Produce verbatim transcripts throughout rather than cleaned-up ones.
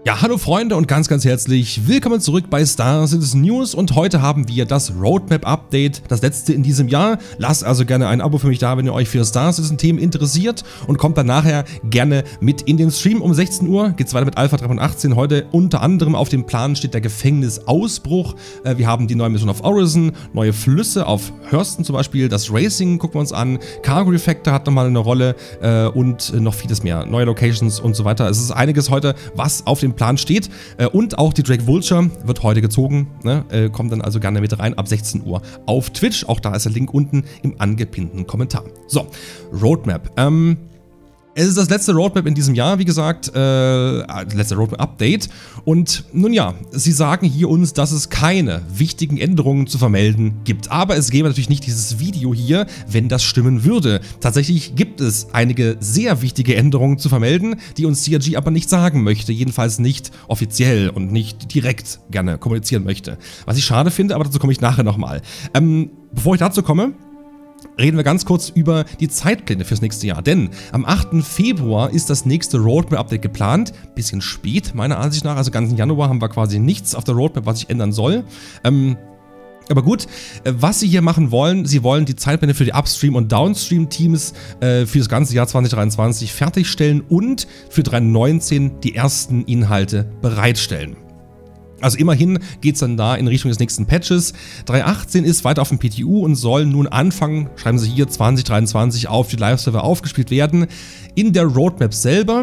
Ja, hallo Freunde und ganz, ganz herzlich willkommen zurück bei Star Citizen News und heute haben wir das Roadmap-Update, das letzte in diesem Jahr. Lasst also gerne ein Abo für mich da, wenn ihr euch für Star Citizen-Themen interessiert und kommt dann nachher gerne mit in den Stream. Um sechzehn Uhr geht es weiter mit Alpha drei Punkt achtzehn. Heute unter anderem auf dem Plan steht der Gefängnisausbruch. Äh, wir haben die neue Mission auf Orison, neue Flüsse auf Hurston zum Beispiel, das Racing gucken wir uns an, Cargo Refactor hat nochmal eine Rolle äh, und noch vieles mehr, neue Locations und so weiter. Es ist einiges heute, was auf dem Plan steht äh, und auch die Drake Vulture wird heute gezogen, ne? äh, kommt dann also gerne mit rein ab sechzehn Uhr auf Twitch, auch da ist der Link unten im angepinnten Kommentar. So, Roadmap, ähm, es ist das letzte Roadmap in diesem Jahr, wie gesagt, äh, letzte Roadmap-Update und nun ja, sie sagen hier uns, dass es keine wichtigen Änderungen zu vermelden gibt, aber es gäbe natürlich nicht dieses Video hier, wenn das stimmen würde. Tatsächlich gibt es einige sehr wichtige Änderungen zu vermelden, die uns C R G aber nicht sagen möchte, jedenfalls nicht offiziell und nicht direkt gerne kommunizieren möchte. Was ich schade finde, aber dazu komme ich nachher nochmal. Ähm, bevor ich dazu komme, reden wir ganz kurz über die Zeitpläne fürs nächste Jahr, denn am achten Februar ist das nächste Roadmap-Update geplant, bisschen spät meiner Ansicht nach, also ganzen Januar haben wir quasi nichts auf der Roadmap, was sich ändern soll. Ähm, aber gut, was sie hier machen wollen, sie wollen die Zeitpläne für die Upstream- und Downstream-Teams äh, für das ganze Jahr zwanzig dreiundzwanzig fertigstellen und für drei Punkt neunzehn die ersten Inhalte bereitstellen. Also immerhin geht es dann da in Richtung des nächsten Patches. drei Punkt achtzehn ist weiter auf dem P T U und soll nun Anfang, schreiben sie hier, zwanzig dreiundzwanzig auf die Live-Server aufgespielt werden. In der Roadmap selber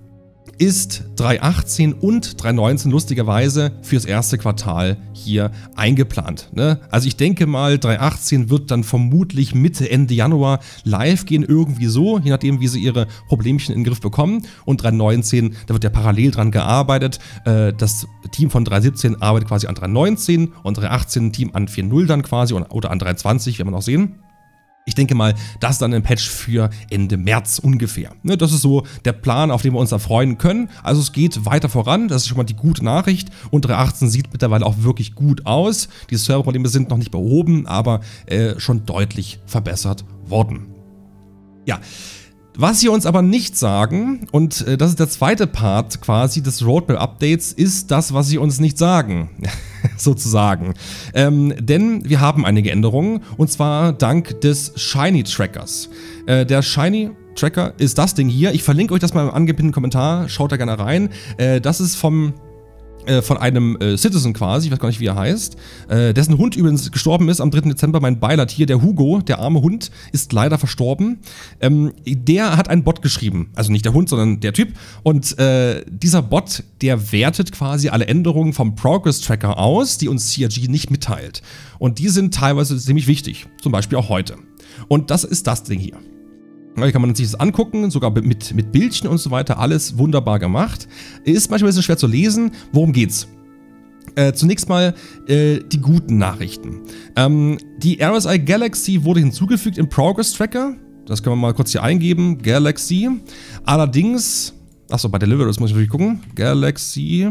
ist drei Punkt achtzehn und drei Punkt neunzehn lustigerweise fürs erste Quartal hier eingeplant. Ne? Also ich denke mal, drei Punkt achtzehn wird dann vermutlich Mitte, Ende Januar live gehen, irgendwie so, je nachdem wie sie ihre Problemchen in den Griff bekommen. Und drei Punkt neunzehn, da wird ja parallel dran gearbeitet. Das Team von drei Punkt siebzehn arbeitet quasi an drei Punkt neunzehn und drei Punkt achtzehn ein Team an vier Punkt null dann quasi oder an drei Punkt zwanzig, werden wir noch sehen. Ich denke mal, das ist dann ein Patch für Ende März ungefähr. Das ist so der Plan, auf den wir uns da freuen können. Also es geht weiter voran, das ist schon mal die gute Nachricht. Und drei Punkt achtzehn sieht mittlerweile auch wirklich gut aus. Die Serverprobleme sind noch nicht behoben, aber äh, schon deutlich verbessert worden. Ja. Was sie uns aber nicht sagen, und äh, das ist der zweite Part quasi des Roadmap-Updates, ist das, was sie uns nicht sagen, sozusagen. Ähm, denn wir haben einige Änderungen, und zwar dank des Shiny-Trackers. Äh, der Shiny Tracker ist das Ding hier, ich verlinke euch das mal im angepinnten Kommentar, schaut da gerne rein. Äh, das ist vom... von einem äh, Citizen quasi, ich weiß gar nicht, wie er heißt, äh, dessen Hund übrigens gestorben ist am dritten Dezember, mein Beileid hier, der Hugo, der arme Hund, ist leider verstorben. Ähm, der hat einen Bot geschrieben, also nicht der Hund, sondern der Typ, und äh, dieser Bot, der wertet quasi alle Änderungen vom Progress-Tracker aus, die uns C R G nicht mitteilt. Und die sind teilweise ziemlich wichtig, zum Beispiel auch heute. Und das ist das Ding hier. Hier kann man sich das angucken, sogar mit, mit Bildchen und so weiter, alles wunderbar gemacht. Ist manchmal ein bisschen schwer zu lesen. Worum geht's? Äh, zunächst mal äh, die guten Nachrichten. Ähm, die R S I Galaxy wurde hinzugefügt im Progress Tracker. Das können wir mal kurz hier eingeben. Galaxy. Allerdings, achso, bei Deliverers muss ich natürlich gucken. Galaxy.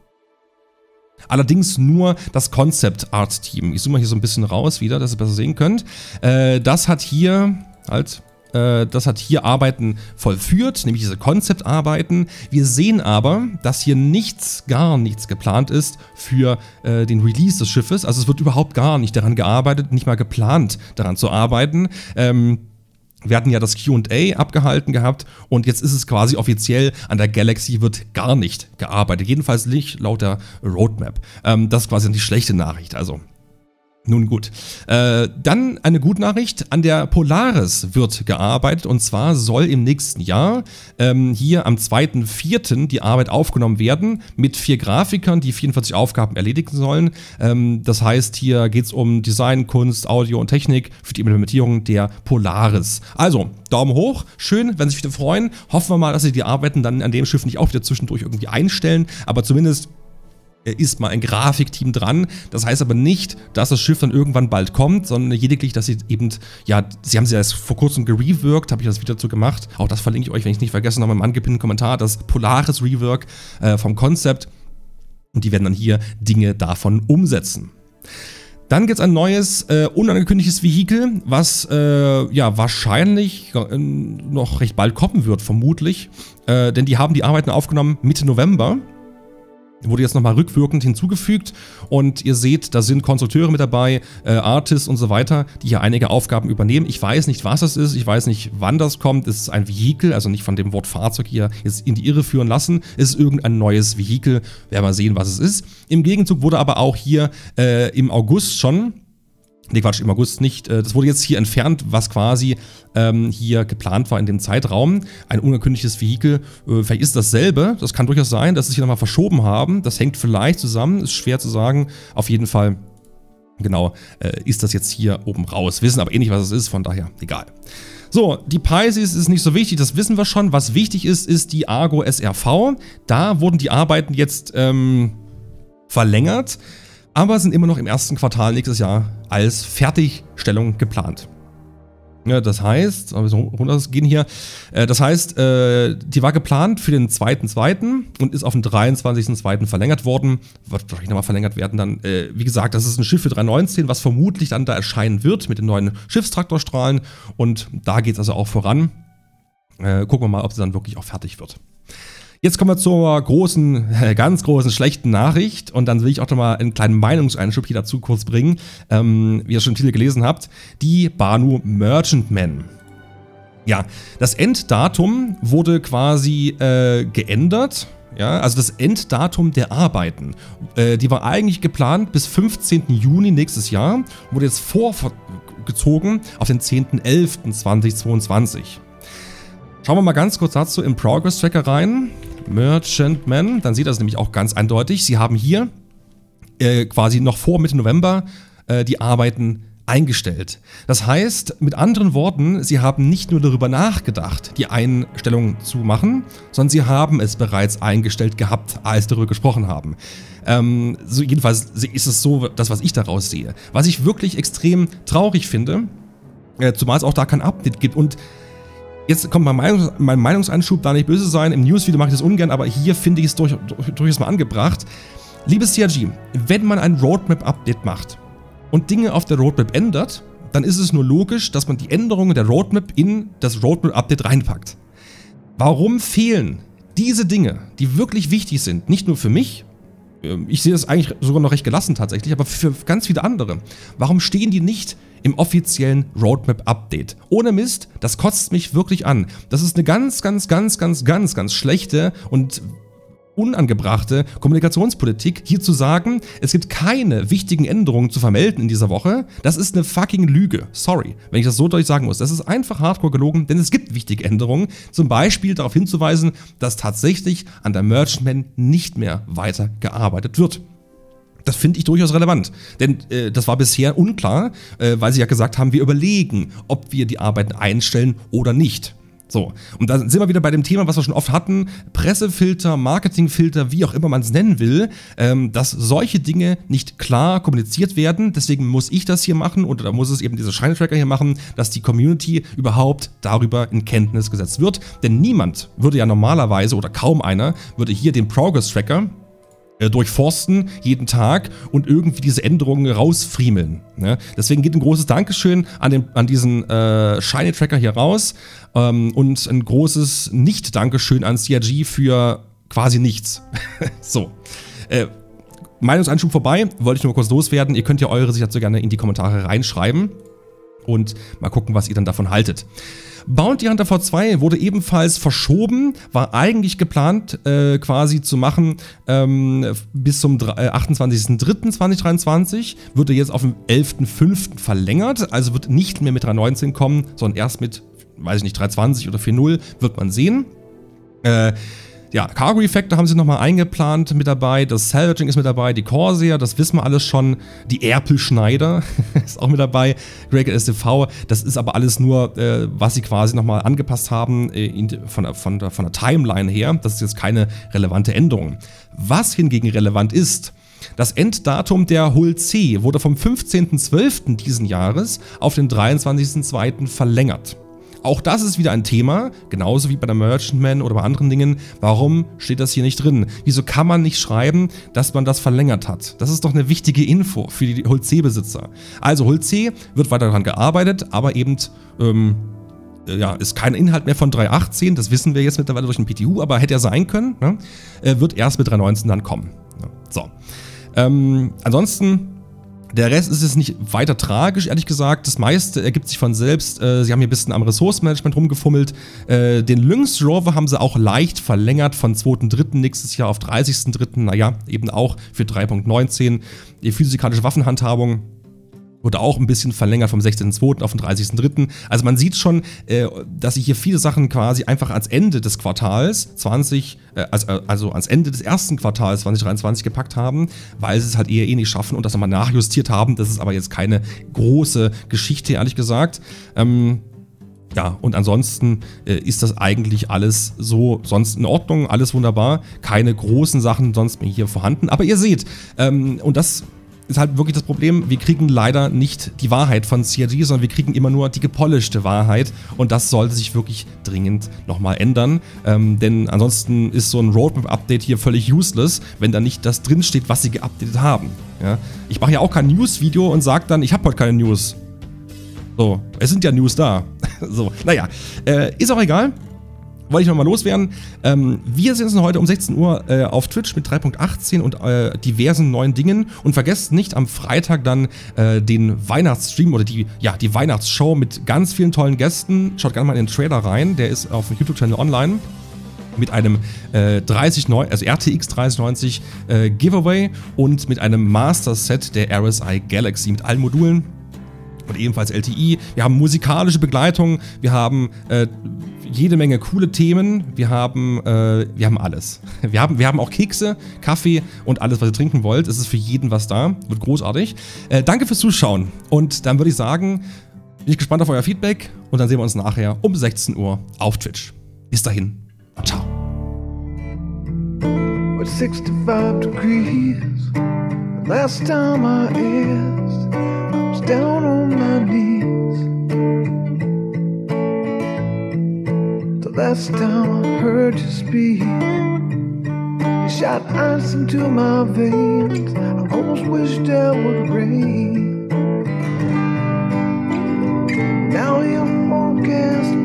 Allerdings nur das Concept Art Team. Ich zoome mal hier so ein bisschen raus wieder, dass ihr besser sehen könnt. Äh, das hat hier, halt... Das hat hier Arbeiten vollführt, nämlich diese Konzeptarbeiten. Wir sehen aber, dass hier nichts, gar nichts geplant ist für äh, den Release des Schiffes. Also es wird überhaupt gar nicht daran gearbeitet, nicht mal geplant daran zu arbeiten. Ähm, wir hatten ja das Q und A abgehalten gehabt und jetzt ist es quasi offiziell, an der Galaxy wird gar nicht gearbeitet. Jedenfalls nicht laut der Roadmap. Ähm, das ist quasi die schlechte Nachricht, also. Nun gut, äh, dann eine gute Nachricht, an der Polaris wird gearbeitet und zwar soll im nächsten Jahr ähm, hier am zweiten vierten die Arbeit aufgenommen werden mit vier Grafikern, die vierundvierzig Aufgaben erledigen sollen. Ähm, das heißt, hier geht es um Design, Kunst, Audio und Technik für die Implementierung der Polaris. Also, Daumen hoch, schön, wenn Sie sich wieder freuen. Hoffen wir mal, dass Sie die Arbeiten dann an dem Schiff nicht auch wieder zwischendurch irgendwie einstellen, aber zumindest ist mal ein Grafikteam dran. Das heißt aber nicht, dass das Schiff dann irgendwann bald kommt, sondern lediglich, dass sie eben, ja, sie haben sie erst vor kurzem gereworked, habe ich das Video dazu gemacht. Auch das verlinke ich euch, wenn ich es nicht vergesse, nochmal im angepinnten Kommentar, das Polaris Rework äh, vom Konzept. Und die werden dann hier Dinge davon umsetzen. Dann gibt es ein neues, äh, unangekündigtes Vehikel, was äh, ja wahrscheinlich äh, noch recht bald kommen wird, vermutlich. Äh, denn die haben die Arbeiten aufgenommen Mitte November. wurde jetzt nochmal rückwirkend hinzugefügt und ihr seht, da sind Konstrukteure mit dabei, äh, Artists und so weiter, die hier einige Aufgaben übernehmen. Ich weiß nicht, was das ist, ich weiß nicht, wann das kommt. Es ist ein Vehikel, also nicht von dem Wort Fahrzeug hier jetzt in die Irre führen lassen. Es ist irgendein neues Vehikel, werden wir sehen, was es ist. Im Gegenzug wurde aber auch hier äh, im August schon, ne Quatsch, im August nicht, äh, das wurde jetzt hier entfernt, was quasi ähm, hier geplant war in dem Zeitraum. Ein ungekündigtes Vehikel, äh, vielleicht ist dasselbe, das kann durchaus sein, dass sie sich nochmal verschoben haben. Das hängt vielleicht zusammen, ist schwer zu sagen. Auf jeden Fall, genau, äh, ist das jetzt hier oben raus. Wissen aber eh nicht, was es ist, von daher egal. So, die Pisces ist nicht so wichtig, das wissen wir schon. Was wichtig ist, ist die Argo S R V. Da wurden die Arbeiten jetzt ähm, verlängert, aber sind immer noch im ersten Quartal nächstes Jahr als Fertigstellung geplant. Ja, das heißt, runtergehen hier, äh, das heißt, äh, die war geplant für den zweiten zweiten und ist auf den dreiundzwanzigsten zweiten verlängert worden. Wird wahrscheinlich nochmal verlängert werden dann. Äh, wie gesagt, das ist ein Schiff für drei neunzehn, was vermutlich dann da erscheinen wird mit den neuen Schiffstraktorstrahlen. Und da geht es also auch voran. Äh, gucken wir mal, ob sie dann wirklich auch fertig wird. Jetzt kommen wir zur großen, ganz großen, schlechten Nachricht und dann will ich auch noch mal einen kleinen Meinungseinschub hier dazu kurz bringen, ähm, wie ihr schon im Titel gelesen habt, die Banu Merchantman. Ja, das Enddatum wurde quasi äh, geändert, ja, also das Enddatum der Arbeiten, äh, die war eigentlich geplant bis fünfzehnten Juni nächstes Jahr, wurde jetzt vorgezogen auf den zehnten elften zweitausendzweiundzwanzig. Schauen wir mal ganz kurz dazu im Progress Tracker rein. Merchantman, dann sieht das nämlich auch ganz eindeutig. Sie haben hier äh, quasi noch vor Mitte November äh, die Arbeiten eingestellt. Das heißt, mit anderen Worten, sie haben nicht nur darüber nachgedacht, die Einstellung zu machen, sondern sie haben es bereits eingestellt gehabt, als darüber gesprochen haben. Ähm, so jedenfalls ist es so, das, was ich daraus sehe. Was ich wirklich extrem traurig finde, äh, zumal es auch da kein Update gibt und jetzt kommt mein, Meinungs mein Meinungsanschub, da nicht böse sein. Im Newsvideo mache ich das ungern, aber hier finde ich es durch, durch, durchaus mal angebracht. Liebes C R G, wenn man ein Roadmap-Update macht und Dinge auf der Roadmap ändert, dann ist es nur logisch, dass man die Änderungen der Roadmap in das Roadmap-Update reinpackt. Warum fehlen diese Dinge, die wirklich wichtig sind, nicht nur für mich, ich sehe das eigentlich sogar noch recht gelassen tatsächlich, aber für ganz viele andere, warum stehen die nicht im offiziellen Roadmap-Update? Ohne Mist, das kotzt mich wirklich an. Das ist eine ganz, ganz, ganz, ganz, ganz, ganz schlechte und unangebrachte Kommunikationspolitik, hier zu sagen, es gibt keine wichtigen Änderungen zu vermelden in dieser Woche. Das ist eine fucking Lüge. Sorry, wenn ich das so deutlich sagen muss. Das ist einfach hardcore gelogen, denn es gibt wichtige Änderungen. Zum Beispiel darauf hinzuweisen, dass tatsächlich an der Merchantman nicht mehr weiter gearbeitet wird. Das finde ich durchaus relevant, denn äh, das war bisher unklar, äh, weil sie ja gesagt haben, wir überlegen, ob wir die Arbeiten einstellen oder nicht. So, und da sind wir wieder bei dem Thema, was wir schon oft hatten, Pressefilter, Marketingfilter, wie auch immer man es nennen will, ähm, dass solche Dinge nicht klar kommuniziert werden. Deswegen muss ich das hier machen oder da muss es eben diese Shiny Tracker hier machen, dass die Community überhaupt darüber in Kenntnis gesetzt wird. Denn niemand würde ja normalerweise oder kaum einer würde hier den Progress Tracker durchforsten, jeden Tag und irgendwie diese Änderungen rausfriemeln. Ne? Deswegen geht ein großes Dankeschön an, den, an diesen äh, Shiny Tracker hier raus ähm, und ein großes Nicht-Dankeschön an C R G für quasi nichts. So. Äh, Meinungseinschub vorbei, wollte ich nur kurz loswerden. Ihr könnt ja eure sich dazu gerne in die Kommentare reinschreiben und mal gucken, was ihr dann davon haltet. Bounty Hunter V zwei wurde ebenfalls verschoben, war eigentlich geplant äh, quasi zu machen ähm, bis zum achtundzwanzigsten dritten zweitausenddreiundzwanzig, wurde jetzt auf den elften fünften verlängert, also wird nicht mehr mit drei neunzehn kommen, sondern erst mit, weiß ich nicht, drei zwanzig oder vier null wird man sehen. Äh, Ja, Cargo Effekte haben sie nochmal eingeplant mit dabei, das Salvaging ist mit dabei, die Corsair, das wissen wir alles schon, die Erpelschneider ist auch mit dabei, Greg S T V, das ist aber alles nur, äh, was sie quasi nochmal angepasst haben äh, von, von, der, von der Timeline her, das ist jetzt keine relevante Änderung. Was hingegen relevant ist, das Enddatum der Hull C wurde vom fünfzehnten zwölften diesen Jahres auf den dreiundzwanzigsten zweiten verlängert. Auch das ist wieder ein Thema, genauso wie bei der Merchantman oder bei anderen Dingen. Warum steht das hier nicht drin? Wieso kann man nicht schreiben, dass man das verlängert hat? Das ist doch eine wichtige Info für die Hull C-Besitzer. Also Hull C wird weiter daran gearbeitet, aber eben ähm, ja, ist kein Inhalt mehr von drei achtzehn, das wissen wir jetzt mittlerweile durch den P T U, aber hätte ja sein können, ne? Wird erst mit drei neunzehn dann kommen. So. Ähm, ansonsten, der Rest ist jetzt nicht weiter tragisch, ehrlich gesagt. Das meiste ergibt sich von selbst. Äh, sie haben hier ein bisschen am Ressourcenmanagement rumgefummelt. Äh, den Lynx Rover haben sie auch leicht verlängert von zweiten dritten nächstes Jahr auf dreißigsten dritten Naja, eben auch für drei Punkt neunzehn. Die physikalische Waffenhandhabung wurde auch ein bisschen verlängert vom sechzehnten zweiten auf den dreißigsten dritten Also man sieht schon, äh, dass sie hier viele Sachen quasi einfach ans Ende des Quartals zwanzig, äh, also, also ans Ende des ersten Quartals zwanzig dreiundzwanzig gepackt haben, weil sie es halt eher eh nicht schaffen und das nochmal nachjustiert haben. Das ist aber jetzt keine große Geschichte, ehrlich gesagt. Ähm, Ja, und ansonsten äh, ist das eigentlich alles so sonst in Ordnung, alles wunderbar. Keine großen Sachen sonst mehr hier vorhanden. Aber ihr seht, ähm, und das ist halt wirklich das Problem, wir kriegen leider nicht die Wahrheit von C R G, sondern wir kriegen immer nur die gepolischte Wahrheit und das sollte sich wirklich dringend nochmal ändern, ähm, denn ansonsten ist so ein Roadmap-Update hier völlig useless, wenn da nicht das drinsteht, was sie geupdatet haben. Ja? Ich mache ja auch kein News-Video und sage dann, ich habe heute keine News. So, es sind ja News da. So, naja, äh, ist auch egal. Wollte ich nochmal loswerden. Ähm, wir sehen uns heute um sechzehn Uhr äh, auf Twitch mit drei Punkt achtzehn und äh, diversen neuen Dingen. Und vergesst nicht am Freitag dann äh, den Weihnachtsstream oder die, ja, die Weihnachtsshow mit ganz vielen tollen Gästen. Schaut gerne mal in den Trailer rein, der ist auf dem YouTube-Channel online. Mit einem äh, dreißig neun, also R T X dreißig neunzig äh, Giveaway und mit einem Master-Set der R S I Galaxy mit allen Modulen. Und ebenfalls L T I. Wir haben musikalische Begleitung, wir haben äh, jede Menge coole Themen, wir haben, äh, wir haben alles. Wir haben, wir haben auch Kekse, Kaffee und alles, was ihr trinken wollt. Es ist für jeden was da, wird großartig. Äh, danke fürs Zuschauen und dann würde ich sagen, bin ich gespannt auf euer Feedback und dann sehen wir uns nachher um sechzehn Uhr auf Twitch. Bis dahin und ciao. sixty-five degrees. Last time I asked, I was down on my knees. The last time I heard you speak, you shot ice into my veins. I almost wished I would rain. Now your forecast